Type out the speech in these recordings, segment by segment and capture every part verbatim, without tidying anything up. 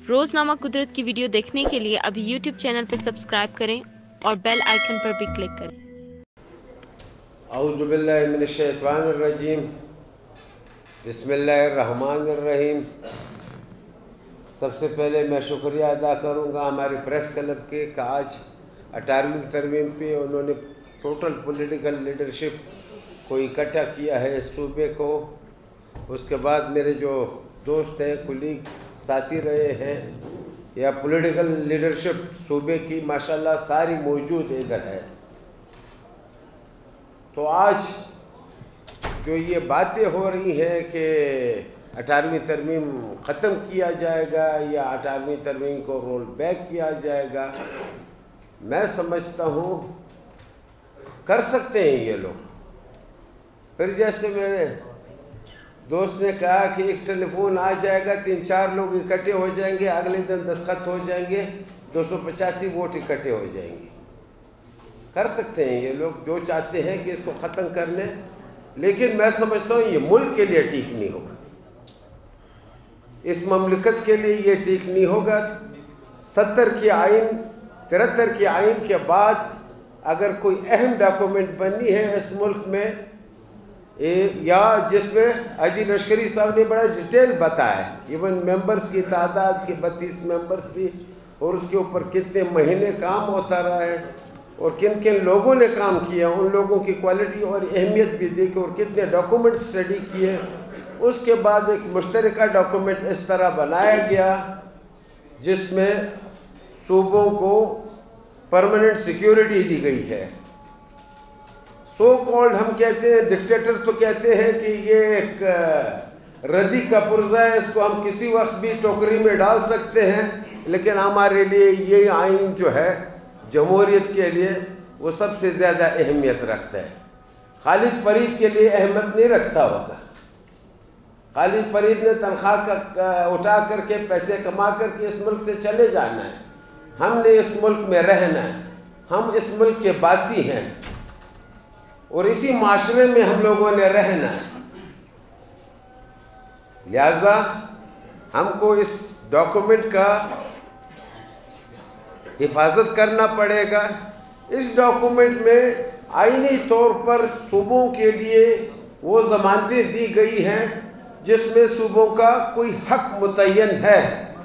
روزنامہ قدرت کی ویڈیو دیکھنے کے لیے ابھی یوٹیوب چینل پر سبسکرائب کریں اور بیل آئیکن پر بھی کلک کریں۔ اعوذ باللہ من الشیطان الرجیم، بسم اللہ الرحمن الرحیم۔ سب سے پہلے میں شکریہ ادا کروں گا ہمارے پریس کلب کے کہ آج اٹھارہویں ترمیم پہ انہوں نے ٹوٹل پولیٹیکل لیڈرشپ کو اکٹھا کیا ہے صوبے کو۔ اس کے بعد میرے جو دوست ہیں، کولیگ، ساتھی رہے ہیں، یا پولیٹیکل لیڈرشپ صوبے کی ماشاءاللہ ساری موجود ادھر ہے۔ تو آج جو یہ باتیں ہو رہی ہیں کہ اٹھارہویں ترمیم ختم کیا جائے گا یا اٹھارہویں ترمیم کو رول بیک کیا جائے گا، میں سمجھتا ہوں کر سکتے ہیں یہ لوگ۔ پھر جیسے میرے دوست نے کہا کہ ایک ٹیلی فون آ جائے گا، تین چار لوگ اکٹھے ہو جائیں گے، اگلے دن دستخط ہو جائیں گے، دو سو پچاسی ووٹ اکٹھے ہو جائیں گے۔ کر سکتے ہیں یہ لوگ جو چاہتے ہیں کہ اس کو ختم کرنے، لیکن میں سمجھتا ہوں یہ ملک کے لیے ٹھیک نہیں ہوگا، اس مملکت کے لیے یہ ٹھیک نہیں ہوگا۔ ستر کی آئین ترہتر کی آئین کے بعد اگر کوئی اہم ڈاکومنٹ بنی ہے اس ملک میں، یا جس میں اجی لشکری صاحب نے بڑا ڈیٹیل بتایا ہے، ایون ممبرز کی تعداد کی بتیس ممبرز تھی، اور اس کے اوپر کتنے مہینے کام ہوتا رہا ہے اور کن کن لوگوں نے کام کیا، ان لوگوں کی کوالٹی اور اہمیت بھی دیکھی، اور کتنے ڈاکومنٹ اسٹڈی کیے۔ اس کے بعد ایک مشترکہ ڈاکومنٹ اس طرح بنایا گیا جس میں صوبوں کو پرماننٹ سیکیورٹی دی گئی ہے۔ سو کالڈ ہم کہتے ہیں، ڈکٹیٹر تو کہتے ہیں کہ یہ ایک ردی کا پرزہ ہے، اس کو ہم کسی وقت بھی ٹوکری میں ڈال سکتے ہیں، لیکن ہمارے لیے یہ آئین جو ہے جمہوریت کے لیے وہ سب سے زیادہ اہمیت رکھتا ہے۔ خالد فرید کے لیے اہمیت نہیں رکھتا ہوگا۔ خالد فرید نے تنخواہ کا اٹھا کر کے پیسے کما کر کے اس ملک سے چلے جانا ہے، ہم نے اس ملک میں رہنا ہے، ہم اس ملک کے باسی ہیں اور اسی معاشرے میں ہم لوگوں نے رہنا ہے۔ لہذا ہم کو اس ڈاکومنٹ کا حفاظت کرنا پڑے گا۔ اس ڈاکومنٹ میں آئینی طور پر صوبوں کے لیے وہ ضمانتیں دی گئی ہیں جس میں صوبوں کا کوئی حق متعین ہے،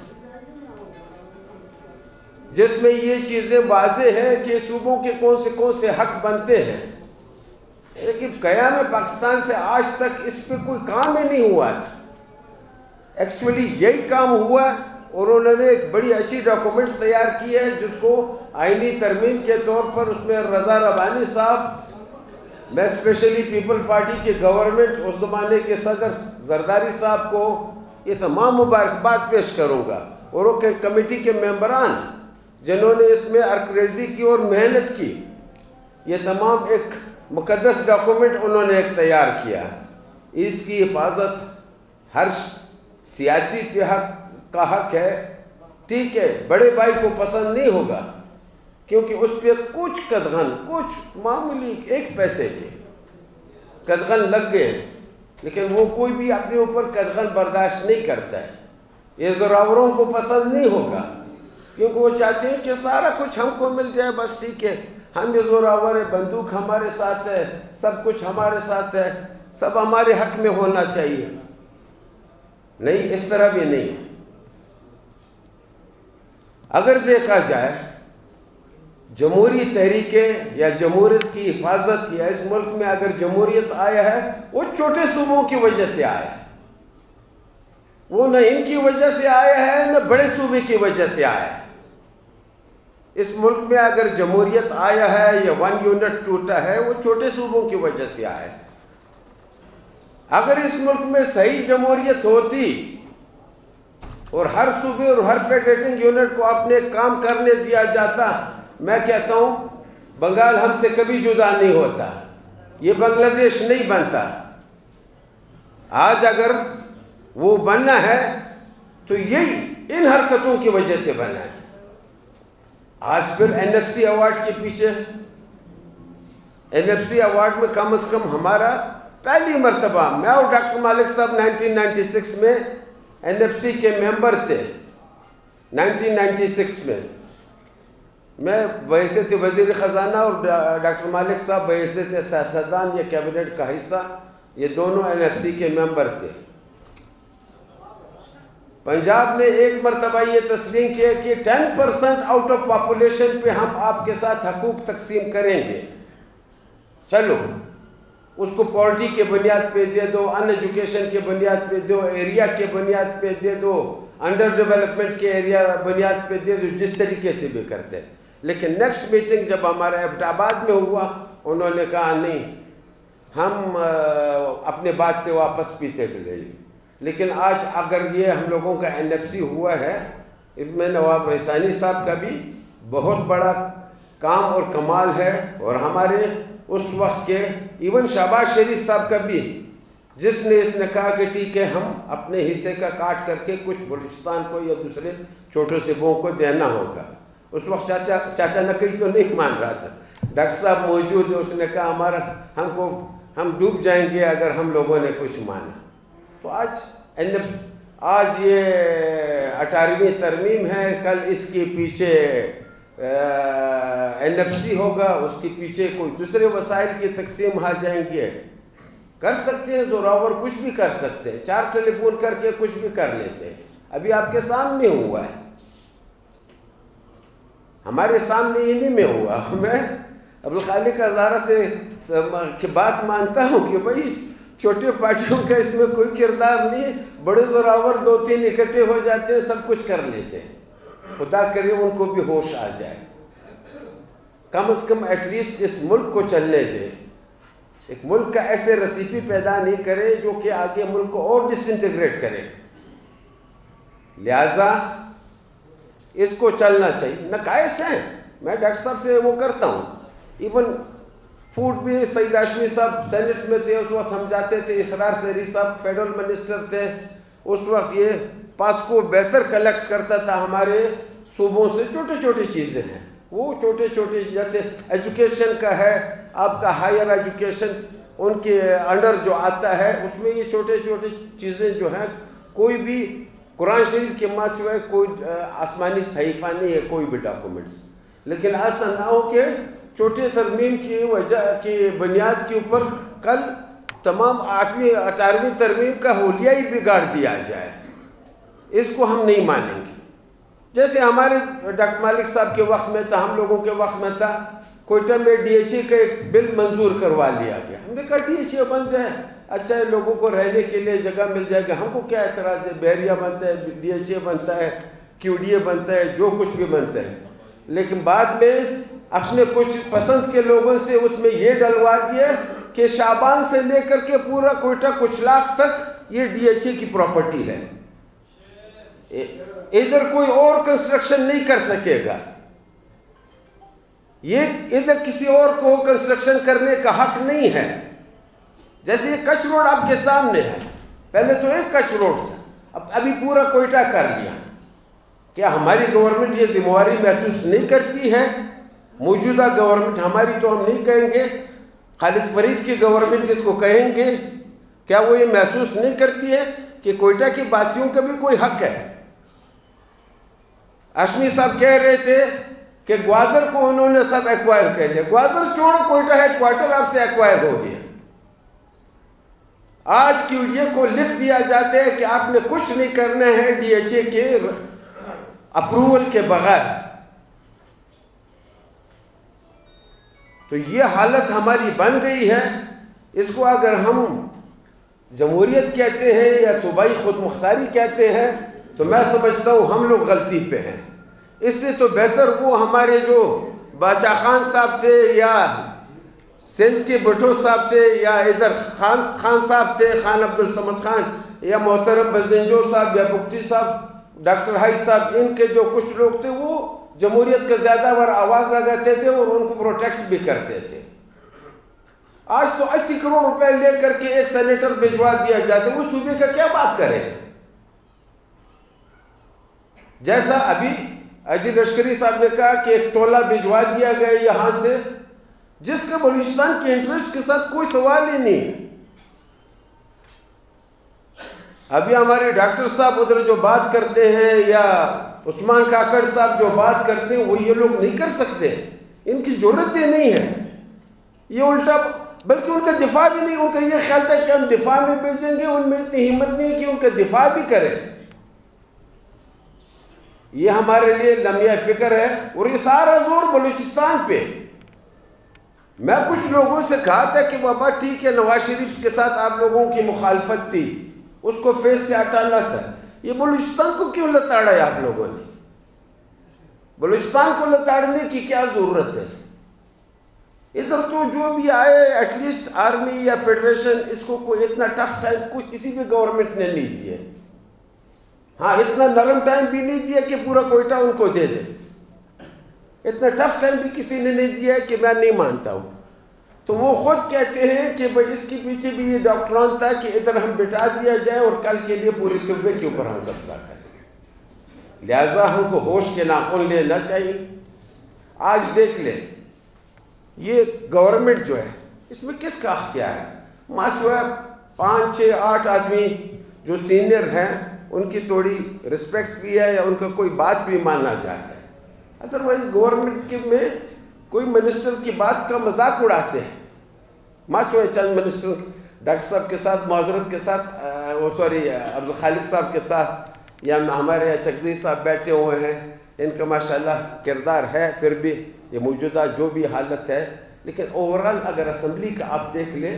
جس میں یہ چیزیں واضح ہیں کہ صوبوں کے کون سے کون سے حق بنتے ہیں۔ لیکن قیام پاکستان سے آج تک اس پہ کوئی کام ہی نہیں ہوا تھا۔ ایکچولی یہی کام ہوا اور انہوں نے ایک بڑی اچھی ڈاکومنٹس تیار کی ہے جس کو آئینی ترمیم کے طور پر اس میں رضا ربانی صاحب، میں اسپیشلی پیپل پارٹی کے گورنمنٹ اس زمانے کے صدر زرداری صاحب کو یہ تمام مبارکباد پیش کروں گا، اور وہ کمیٹی کے ممبران جنہوں نے اس میں ارکریزی کی اور محنت کی۔ یہ تمام ایک مقدس ڈاکومنٹ انہوں نے ایک تیار کیا۔ اس کی حفاظت ہر سیاسی پہ حق کا حق ہے، ٹھیک ہے، بڑے بھائی کو پسند نہیں ہوگا کیونکہ اس پہ کچھ قدغن، کچھ معمولی ایک پیسے کے قدغن لگ گئے، لیکن وہ کوئی بھی اپنے اوپر قدغن برداشت نہیں کرتا ہے۔ یہ زراوروں کو پسند نہیں ہوگا کیونکہ وہ چاہتے ہیں کہ سارا کچھ ہم کو مل جائے، بس ٹھیک ہے، ہم یہ زوراور ہے، بندوق ہمارے ساتھ ہے، سب کچھ ہمارے ساتھ ہے، سب ہمارے حق میں ہونا چاہیے۔ نہیں، اس طرح بھی نہیں ہے۔ اگر دیکھا جائے جمہوری تحریکیں یا جمہوریت کی حفاظت، یا اس ملک میں اگر جمہوریت آیا ہے وہ چھوٹے صوبوں کی وجہ سے آیا ہے، وہ نہ ان کی وجہ سے آیا ہے نہ بڑے صوبے کی وجہ سے آیا ہے۔ اس ملک میں اگر جمہوریت آیا ہے یا ون یونٹ ٹوٹا ہے وہ چھوٹے صوبوں کی وجہ سے آیا ہے۔ اگر اس ملک میں صحیح جمہوریت ہوتی اور ہر صوبے اور ہر فیڈریٹنگ یونٹ کو اپنے کام کرنے دیا جاتا، میں کہتا ہوں بنگال ہم سے کبھی جدا نہیں ہوتا، یہ بنگلہ دیش نہیں بنتا۔ آج اگر وہ بننا ہے تو یہی ان حرکتوں کی وجہ سے بنا ہے۔ آج پھر این ایف سی ایوارڈ کے پیچھے، این ایف سی ایوارڈ میں کم از کم ہمارا پہلی مرتبہ، میں اور ڈاکٹر مالک صاحب نائنٹین نائنٹی سکس میں این ایف سی کے ممبر تھے، نائنٹین نائنٹی سکس میں میں بحیثیت وزیر خزانہ اور ڈاکٹر مالک صاحب بحیثیت سیاستدان یا کیبنٹ کا حصہ، یہ دونوں این ایف سی کے ممبر تھے۔ پنجاب نے ایک مرتبہ یہ تسلیم کیا کہ ten percent out of population پہ ہم آپ کے ساتھ حقوق تقسیم کریں گے، چلو اس کو پالٹی کے بنیاد پہ دے دو، ان ایجوکیشن کے بنیاد پہ دو، ایریا کے بنیاد پہ دے دو، انڈر ڈیولپمنٹ کے ایریا بنیاد پہ دے دو، جس طریقے سے بھی کرتے۔ لیکن نیکسٹ میٹنگ جب ہمارا ایبٹ آباد میں ہوا، انہوں نے کہا نہیں، ہم اپنے بات سے واپس پیتے چلے گئے۔ لیکن آج اگر یہ ہم لوگوں کا این ایف سی ہوا ہے، اس میں نواب رئیسانی صاحب کا بھی بہت بڑا کام اور کمال ہے، اور ہمارے اس وقت کے ایون شہباز شریف صاحب کا بھی، جس نے اس نے کہا کہ ٹھیک ہے ہم اپنے حصے کا کاٹ کر کے کچھ بلوچستان کو یا دوسرے چھوٹے صوبوں کو دینا ہوگا۔ اس وقت چاچا چاچا نقی تو نہیں مان رہا تھا، ڈاکٹر صاحب موجود ہے، اس نے کہا ہمارا ہم کو ہم ڈوب جائیں گے اگر ہم لوگوں نے کچھ مانا۔ تو آج این ایف آج یہ اٹھارہویں ترمیم ہے، کل اس کے پیچھے این ایف سی ہوگا، اس کے پیچھے کوئی دوسرے وسائل کی تقسیم آ جائیں گے۔ کر سکتے ہیں زوراور، کچھ بھی کر سکتے ہیں، چار ٹیلی فون کر کے کچھ بھی کر لیتے ہیں۔ ابھی آپ کے سامنے ہوا ہے، ہمارے سامنے ہی نہیں میں ہوا۔ میں عبدالخالق ہزارہ سے بات مانتا ہوں کہ بھائی چھوٹے پارٹیوں کا اس میں کوئی کردار نہیں، بڑے زوراور دو تین اکٹھے ہو جاتے ہیں، سب کچھ کر لیتے ہیں۔ خدا کرے ان کو بھی ہوش آ جائے، کم از کم ایٹ لیسٹ اس ملک کو چلنے دے، ایک ملک کا ایسے رسیپی پیدا نہیں کرے جو کہ آگے ملک کو اور ڈس انٹیگریٹ کرے۔ لہٰذا اس کو چلنا چاہیے۔ نقائص ہیں، میں ڈاکٹر صاحب سے وہ کرتا ہوں، ایون فوڈ بھی سعید ہاشمی صاحب سینٹ میں تھے، اس وقت ہم جاتے تھے، اسرار سہری صاحب فیڈرل منسٹر تھے، اس وقت یہ پاسکو بہتر کلیکٹ کرتا تھا ہمارے صوبوں سے۔ چھوٹے چھوٹی چیزیں ہیں وہ، چھوٹے چھوٹے جیسے ایجوکیشن کا ہے، آپ کا ہائر ایجوکیشن ان کے انڈر جو آتا ہے، اس میں یہ چھوٹے چھوٹے چیزیں جو ہیں، کوئی بھی قرآن شریف کے ماں سوائے کوئی آسمانی صحیفہ نہیں ہے، کوئی بھی ڈاکومنٹس۔ لیکن ایسا نہ ہو کہ چھوٹے ترمیم کی وجہ کی بنیاد کے اوپر کل تمام آٹھویں اٹھارہویں ترمیم کا حلیہ ہی بگاڑ دیا جائے، اس کو ہم نہیں مانیں گے۔ جیسے ہمارے ڈاکٹر مالک صاحب کے وقت میں تھا، ہم لوگوں کے وقت میں تھا، کوئٹہ میں ڈی ایچ اے کا ایک بل منظور کروا لیا گیا۔ ہم نے کہا ڈی ایچ اے بن جائے، اچھا ہے، لوگوں کو رہنے کے لیے جگہ مل جائے گا، ہم کو کیا اعتراض ہے، بحریہ بنتا ہے، ڈی ایچ اے بنتا ہے، کیو ڈی اے بنتا ہے، جو کچھ بھی بنتا ہے۔ لیکن بعد میں اپنے کچھ پسند کے لوگوں سے اس میں یہ ڈلوا دیا کہ شعبان سے لے کر کے پورا کوئٹہ کچھ لاکھ تک یہ ڈی ایچ اے کی پراپرٹی ہے، ادھر کوئی اور کنسٹرکشن نہیں کر سکے گا، یہ ادھر کسی اور کو کنسٹرکشن کرنے کا حق نہیں ہے۔ جیسے یہ کچھ روڈ آپ کے سامنے ہے، پہلے تو ایک کچھ روڈ تھا، اب ابھی پورا کوئٹہ کر لیا۔ کیا ہماری گورنمنٹ یہ ذمہ داری محسوس نہیں کرتی ہے؟ موجودہ گورنمنٹ ہماری تو ہم نہیں کہیں گے، خالد فرید کی گورنمنٹ جس کو کہیں گے، کیا وہ یہ محسوس نہیں کرتی ہے کہ کوئٹہ کے باسیوں کا بھی کوئی حق ہے؟ ہاشمی صاحب کہہ رہے تھے کہ گوادر کو انہوں نے سب ایکوائر کر لیا، گوادر چھوڑو، کوئٹہ ہیڈ کوارٹر آپ سے ایکوائر ہو گیا۔ آج کیو ڈی اے کو لکھ دیا جاتا ہے کہ آپ نے کچھ نہیں کرنا ہے ڈی ایچ اے کے اپروول کے بغیر۔ تو یہ حالت ہماری بن گئی ہے، اس کو اگر ہم جمہوریت کہتے ہیں یا صوبائی خود مختاری کہتے ہیں تو میں سمجھتا ہوں ہم لوگ غلطی پہ ہیں۔ اس سے تو بہتر وہ ہمارے جو بادشاہ خان صاحب تھے یا سندھ کے بھٹو صاحب تھے یا ادھر خان خان صاحب تھے، خان عبدالصمد خان، یا محترم بزنجو صاحب یا بگٹی صاحب، ڈاکٹر ہائی صاحب، ان کے جو کچھ لوگ تھے وہ جمہوریت کا زیادہ بار آواز لگاتے تھے اور ان کو پروٹیکٹ بھی کرتے تھے۔ آج تو اسی کروڑ روپے لے کر کے ایک سینیٹر بھجوا دیا جاتا ہے، وہ صوبے کا کیا بات کرے گا؟ جیسا ابھی اجی لشکری صاحب نے کہا کہ ایک ٹولہ بھجوا دیا گیا یہاں سے، جس کا بلوچستان کے انٹرسٹ کے ساتھ کوئی سوال ہی نہیں ہے۔ ابھی ہمارے ڈاکٹر صاحب ادھر جو بات کرتے ہیں یا عثمان کاکڑ صاحب جو بات کرتے ہیں وہ یہ لوگ نہیں کر سکتے، ان کی ضرورت ہی نہیں ہے، یہ الٹا بلکہ ان کا دفاع بھی نہیں، ان کا یہ خیال تھا کہ ہم دفاع میں بھیجیں گے، ان میں اتنی ہمت نہیں ہے کہ ان کا دفاع بھی کریں۔ یہ ہمارے لیے لمحہ فکر ہے، اور یہ سارا زور بلوچستان پہ۔ میں کچھ لوگوں سے کہا تھا کہ بابا ٹھیک ہے نواز شریف کے ساتھ آپ لوگوں کی مخالفت تھی، اس کو فیس سے ہٹانا تھا، یہ بلوچستان کو کیوں لتاڑا ہے آپ لوگوں نے؟ بلوچستان کو لتاڑنے کی کیا ضرورت ہے؟ ادھر تو جو بھی آئے ایٹ لیسٹ آرمی یا فیڈریشن، اس کو کوئی اتنا ٹف ٹائم کوئی کسی بھی گورنمنٹ نے نہیں دیا، ہاں اتنا نرم ٹائم بھی نہیں دیا کہ پورا کوئٹہ ان کو دے دے، اتنا ٹف ٹائم بھی کسی نے نہیں دیا ہے کہ میں نہیں مانتا ہوں۔ تو وہ خود کہتے ہیں کہ بھئی اس کے پیچھے بھی یہ ڈاکٹران تھا کہ ادھر ہم بٹا دیا جائے اور کل کے لیے پوری صوبے کے اوپر ہم قبضہ کریں، لہٰذا ہم کو ہوش کے ناخن لینا چاہیے۔ آج دیکھ لیں یہ گورنمنٹ جو ہے اس میں کس کا اختیار ہے؟ ماسوہ پانچ چھ آٹھ آدمی جو سینئر ہیں ان کی تھوڑی رسپیکٹ بھی ہے یا ان کا کوئی بات بھی ماننا چاہتا ہے، ادروائز گورنمنٹ کے میں کوئی منسٹر کی بات کا مذاق اڑاتے ہیں۔ ماسوہ چند منسٹر ڈاکٹر صاحب کے ساتھ معذرت کے ساتھ وہ سوری عبدالخالق صاحب کے ساتھ یا ہمارے چکزی صاحب بیٹھے ہوئے ہیں، ان کا ماشاءاللہ کردار ہے، پھر بھی یہ موجودہ جو بھی حالت ہے، لیکن اوورال اگر اسمبلی کا آپ دیکھ لیں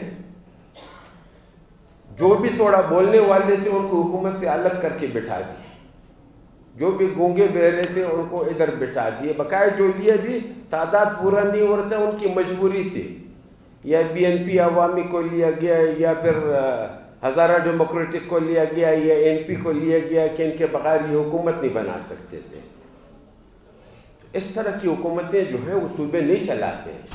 جو بھی تھوڑا بولنے والے تھے ان کو حکومت سے الگ کر کے بٹھا دیے، جو بھی گونگے بہرے تھے ان کو ادھر بٹھا دیے، بقائے جو لیے بھی تعداد پورا نہیں ہو رہا تھا، ان کی مجبوری تھی، یا بی این پی عوامی کو لیا گیا یا پھر ہزارہ ڈیموکریٹک کو لیا گیا یا این پی کو لیا گیا کہ ان کے بغیر یہ حکومت نہیں بنا سکتے تھے۔ اس طرح کی حکومتیں جو ہیں وہ صوبے نہیں چلاتے ہیں۔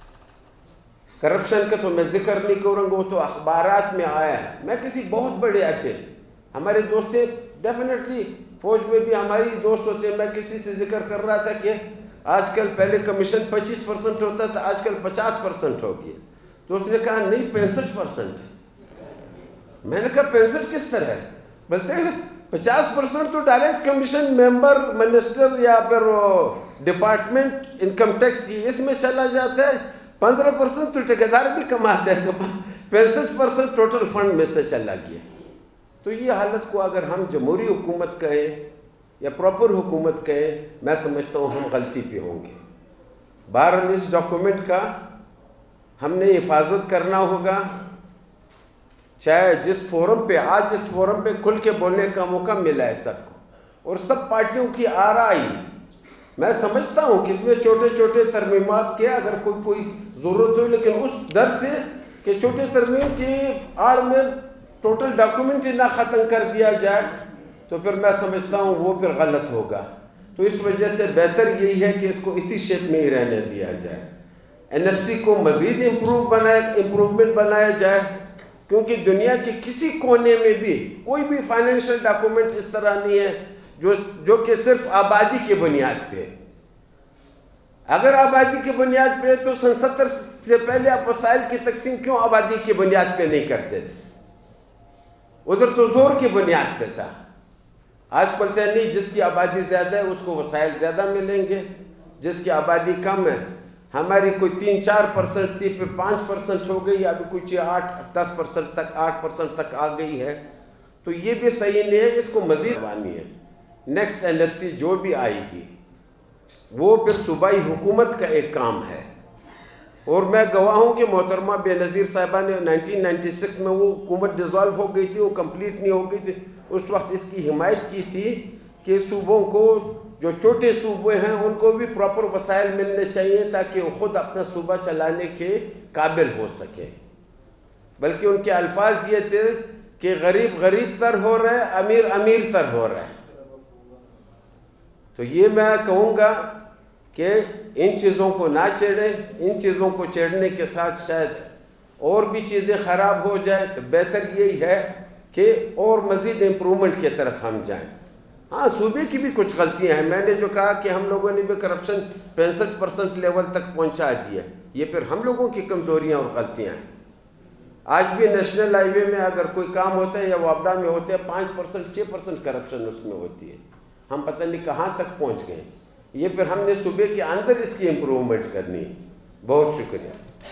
کرپشن کا تو میں ذکر نہیں کروں گا، وہ تو اخبارات میں آیا ہے۔ میں کسی بہت بڑے اچھے ہمارے دوست ڈیفینیٹلی فوج میں بھی ہماری دوست ہوتے ہیں، میں کسی سے ذکر کر رہا تھا کہ آج کل پہلے کمیشن پچیس پرسنٹ ہوتا تھا، آج کل پچاس پرسنٹ ہو گیا، تو اس نے کہا نہیں پینسٹھ پرسنٹ ہے۔ میں نے کہا پینسٹھ کس طرح ہے؟ بولتے ہیں پچاس پرسنٹ تو ڈائریکٹ کمیشن ممبر منسٹر یا پھر ڈپارٹمنٹ انکم ٹیکس اس میں چلا جاتا ہے، پندرہ پرسنٹ تو ٹھیکیدار بھی کماتے ہیں، تو پینسٹھ پرسنٹ ٹوٹل فنڈ میں سے چلا گیا۔ تو یہ حالت کو اگر ہم جمہوری حکومت کہیں یا پراپر حکومت کہیں، میں سمجھتا ہوں ہم غلطی پہ ہوں گے۔ بہرحال اس ڈاکومنٹ کا ہم نے حفاظت کرنا ہوگا، چاہے جس فورم پہ آج اس فورم پہ کھل کے بولنے کا موقع ملا ہے سب کو، اور سب پارٹیوں کی آرائی، میں سمجھتا ہوں کہ اس میں چھوٹے چھوٹے ترمیمات کے اگر کوئی کوئی ضرورت ہو، لیکن اس در سے کہ چھوٹے ترمیم کی آڑ میں ٹوٹل ڈاکومنٹ ہی نہ ختم کر دیا جائے تو پھر میں سمجھتا ہوں وہ پھر غلط ہوگا۔ تو اس وجہ سے بہتر یہی ہے کہ اس کو اسی شیپ میں ہی رہنے دیا جائے، این ایف سی کو مزید امپروو بنائے امپروومنٹ بنایا جائے، کیونکہ دنیا کے کسی کونے میں بھی کوئی بھی فائنینشیل ڈاکومنٹ اس طرح نہیں ہے جو جو کہ صرف آبادی کی بنیاد پہ۔ اگر آبادی کی بنیاد پہ تو سن ستر سے پہلے آپ وسائل کی تقسیم کیوں آبادی کی بنیاد پہ نہیں کرتے تھے؟ ادھر تو زور کی بنیاد پہ تھا۔ آج بولتے ہیں نہیں جس کی آبادی زیادہ ہے اس کو وسائل زیادہ ملیں گے، جس کی آبادی کم ہے، ہماری کوئی تین چار پرسنٹ تھی پھر پانچ پرسنٹ ہو گئی، ابھی کچھ آٹھ دس پرسنٹ تک آٹھ پرسنٹ تک آ گئی ہے، تو یہ بھی صحیح نہیں ہے، اس کو مزید بانی ہے۔ نیکسٹ این ایف سی جو بھی آئے گی وہ پھر صوبائی حکومت کا ایک کام ہے، اور میں گواہ ہوں کہ محترمہ بے نظیر صاحبہ نے نائنٹین نائنٹی سکس میں وہ حکومت ڈیزالو ہو گئی تھی، وہ کمپلیٹ نہیں ہو گئی تھی، اس وقت اس کی حمایت کی تھی کہ صوبوں کو جو چھوٹے صوبے ہیں ان کو بھی پراپر وسائل ملنے چاہیے تاکہ وہ خود اپنا صوبہ چلانے کے قابل ہو سکے، بلکہ ان کے الفاظ یہ تھے کہ غریب غریب تر ہو رہا ہے، امیر امیر تر ہو رہا ہے۔ تو یہ میں کہوں گا کہ ان چیزوں کو نہ چھیڑیں، ان چیزوں کو چھیڑنے کے ساتھ شاید اور بھی چیزیں خراب ہو جائیں، تو بہتر یہی ہے کہ اور مزید امپرومنٹ کی طرف ہم جائیں۔ ہاں صوبے کی بھی کچھ غلطیاں ہیں، میں نے جو کہا کہ ہم لوگوں نے بھی کرپشن پینسٹھ پرسنٹ لیول تک پہنچا دیا، یہ پھر ہم لوگوں کی کمزوریاں اور غلطیاں ہیں۔ آج بھی نیشنل ہائی وے میں اگر کوئی کام ہوتا ہے یا وابڈا میں ہوتے ہیں پانچ پرسنٹ چھ پرسنٹ کرپشن اس میں ہوتی ہے. ہم پتہ نہیں کہاں تک پہنچ گئے. یہ پھر ہم نے صوبے کے اندر اس کی امپروومنٹ کرنی ہے. بہت شکریہ.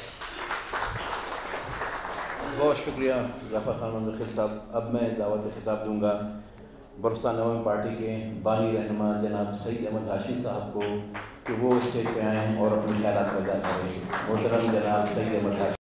بہت شکریہ ظفر خان منتخب صاحب. اب میں دعوت خطاب دوں گا برسان عوام پارٹی کے بانی رہنما جناب سعید احمد ہاشمی صاحب کو کہ وہ اسٹیج پہ آئیں اور اپنے خیالات وضع کریں. محترم جناب سعید احمد ہاشمی.